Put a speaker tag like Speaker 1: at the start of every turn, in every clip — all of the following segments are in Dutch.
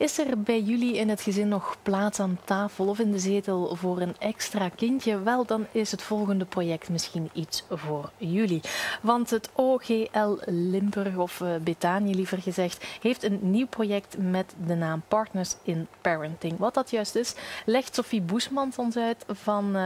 Speaker 1: Is er bij jullie in het gezin nog plaats aan tafel of in de zetel voor een extra kindje? Wel, dan is het volgende project misschien iets voor jullie. Want het OGL Limburg, of Betanië liever gezegd, heeft een nieuw project met de naam Partners in Parenting. Wat dat juist is, legt Sophie Boesmans ons uit van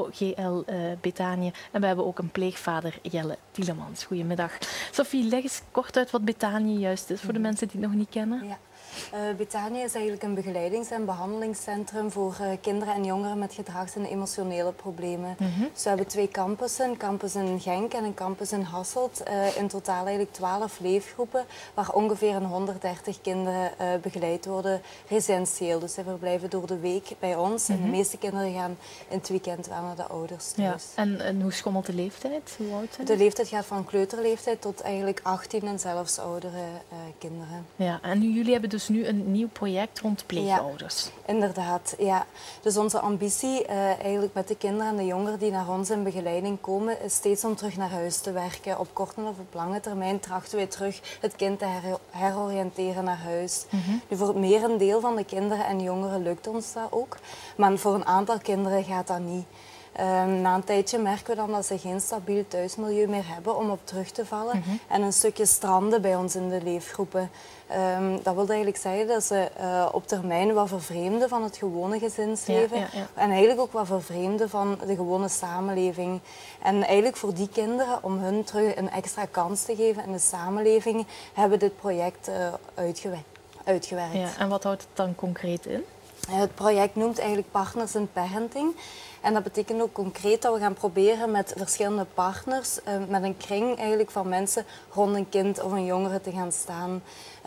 Speaker 1: OGL Betanië. En we hebben ook een pleegvader, Jelle Tielemans. Goedemiddag. Sophie, leg eens kort uit wat Betanië juist is voor de mensen die het nog niet kennen.
Speaker 2: Ja. Betanië is eigenlijk een begeleidings- en behandelingscentrum voor kinderen en jongeren met gedrags- en emotionele problemen. Dus we hebben 2 campussen, een campus in Genk en een campus in Hasselt. In totaal eigenlijk 12 leefgroepen, waar ongeveer 130 kinderen begeleid worden residentieel. Dus ze verblijven door de week bij ons en de meeste kinderen gaan in het weekend wel naar de ouders thuis.
Speaker 1: Ja. En hoe schommelt de leeftijd? Hoe oud zijn
Speaker 2: de leeftijd gaat van kleuterleeftijd tot eigenlijk 18 en zelfs oudere kinderen.
Speaker 1: Ja, en jullie hebben dus nu een nieuw project rond pleegouders.
Speaker 2: Ja, inderdaad, ja. Dus onze ambitie eigenlijk met de kinderen en de jongeren die naar ons in begeleiding komen, is steeds om terug naar huis te werken. Op korte of op lange termijn trachten wij terug het kind te heroriënteren naar huis. Nu, voor het merendeel van de kinderen en jongeren lukt ons dat ook, maar voor een aantal kinderen gaat dat niet. Na een tijdje merken we dan dat ze geen stabiel thuismilieu meer hebben om op terug te vallen en een stukje stranden bij ons in de leefgroepen. Dat wil eigenlijk zeggen dat ze op termijn wat vervreemden van het gewone gezinsleven en eigenlijk ook wat vervreemden van de gewone samenleving. En eigenlijk voor die kinderen, om hun terug een extra kans te geven in de samenleving, hebben we dit project uitgewerkt.
Speaker 1: Ja, en wat houdt het dan concreet in?
Speaker 2: Het project noemt eigenlijk Partners in Parenting. En dat betekent ook concreet dat we gaan proberen met verschillende partners, met een kring eigenlijk van mensen rond een kind of een jongere te gaan staan.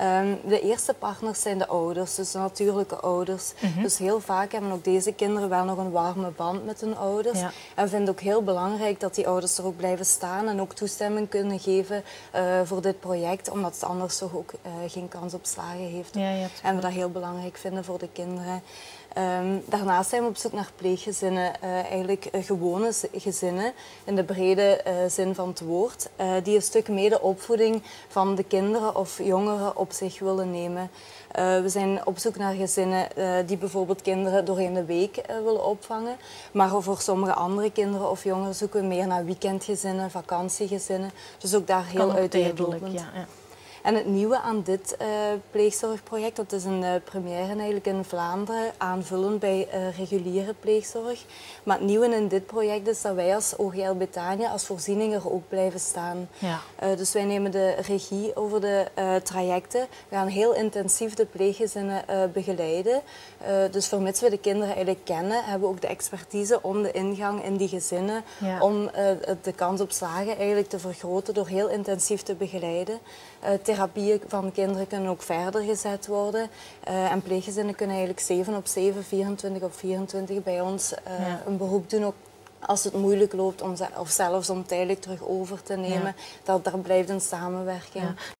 Speaker 2: De eerste partners zijn de ouders, dus de natuurlijke ouders. Dus heel vaak hebben ook deze kinderen wel nog een warme band met hun ouders. Ja. En we vinden het ook heel belangrijk dat die ouders er ook blijven staan en ook toestemming kunnen geven voor dit project, omdat het anders toch ook geen kans op slagen heeft.
Speaker 1: Ja,
Speaker 2: en we dat heel belangrijk vinden voor de kinderen. Daarnaast zijn we op zoek naar pleeggezinnen, eigenlijk gewone gezinnen in de brede zin van het woord, die een stuk meer de opvoeding van de kinderen of jongeren op zich willen nemen. We zijn op zoek naar gezinnen die bijvoorbeeld kinderen doorheen de week willen opvangen, maar voor sommige andere kinderen of jongeren zoeken we meer naar weekendgezinnen, vakantiegezinnen, dus ook daar heel uiteenlopend.
Speaker 1: Ja.
Speaker 2: En het nieuwe aan dit pleegzorgproject, dat is een première eigenlijk in Vlaanderen, aanvullend bij reguliere pleegzorg. Maar het nieuwe in dit project is dat wij als OGL Betanië als voorziening er ook blijven staan. Ja. Dus wij nemen de regie over de trajecten. We gaan heel intensief de pleeggezinnen begeleiden. Dus vermits we de kinderen eigenlijk kennen, hebben we ook de expertise om de ingang in die gezinnen, om de kans op slagen eigenlijk te vergroten door heel intensief te begeleiden. Therapieën van kinderen kunnen ook verder gezet worden. En pleeggezinnen kunnen eigenlijk 7 op 7, 24 op 24 bij ons een beroep doen. Ook als het moeilijk loopt of zelfs om tijdelijk terug over te nemen. Daar blijft een samenwerking.